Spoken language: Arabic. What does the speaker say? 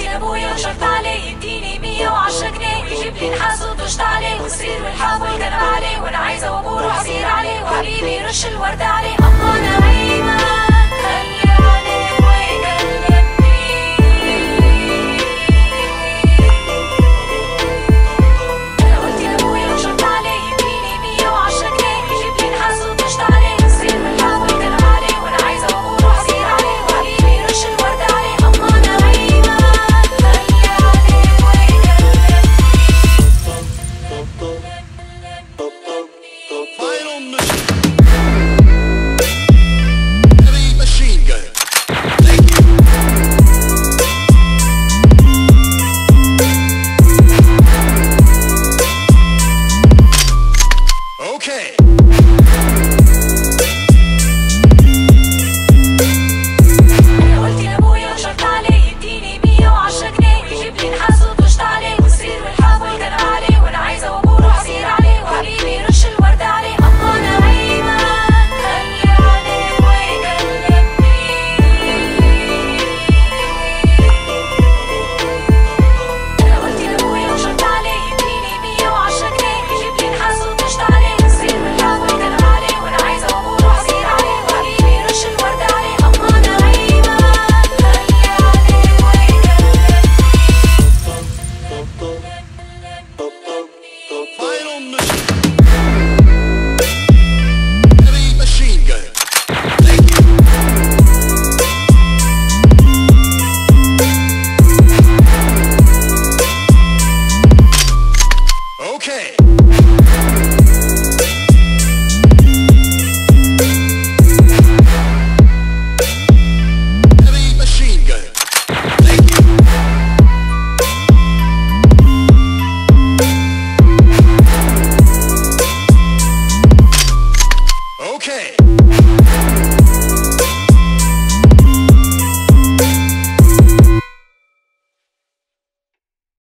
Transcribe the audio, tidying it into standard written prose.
لابويا وشرط عليه يديني 110 جنيه ويجيب لي نحاس ودشت عليه والسرير والحاف والكنب عليه وانا عايزه وابوه روح سير عليه وحبيبي رش الورد عليه. اما انا نايمه خلي عليه ويكلمني. انا قلت لابويا وشرط عليه يديني 110 جنيه ويجيب لي نحاس ودشت عليه والسرير والحاف والكنب عليه وانا عايزه وابوه روح سير عليه وحبيبي رش الورد عليه. اما انا نايمه خلي عليه ويكلمني. Final mission. Heavy machine gun. Thank you. Okay. انا قلت لابويا وشرط عليه يديني 110 جنيه ويجيب لي نحاس ودشت عليه والسرير والحاف والكنب عليه وانا عايزه وابوه روح سير عليه وحبيبي رش الورد عليه. اما انا نايمه خلي عليه ويكلمني. انا قلت لابويا وشرط عليه يديني 110 جنيه ويجيب لي نحاس ودشت عليه والسرير والحاف والكنب عليه وانا عايزه وابوه روح سير عليه وحبيبي رش الورد عليه. اما انا نايمه خلي عليه ويكلمني. Final mission. Heavy machine gun. Thank you. Okay. Heavy machine gun. Thank you. Okay.